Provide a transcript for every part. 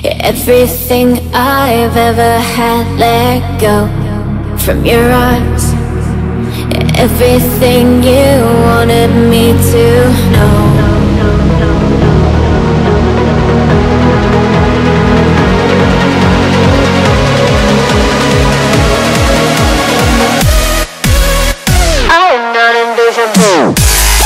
Everything I've ever had, let go from your arms. Everything you wanted me to know. I'm not invisible.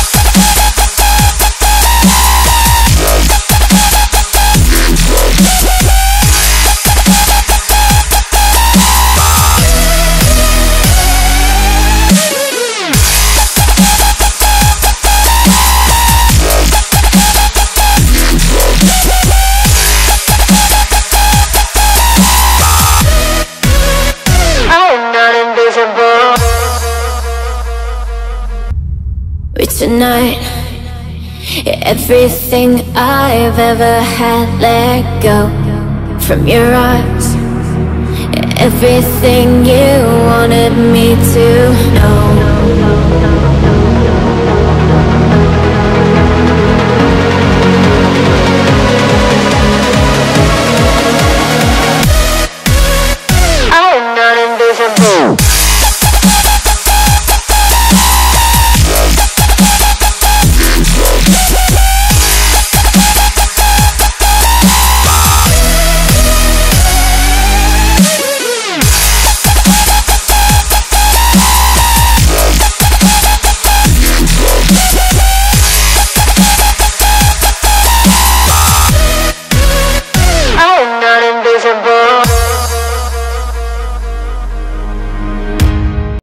Tonight, everything I've ever had, let go from your arms. Everything you wanted me to know.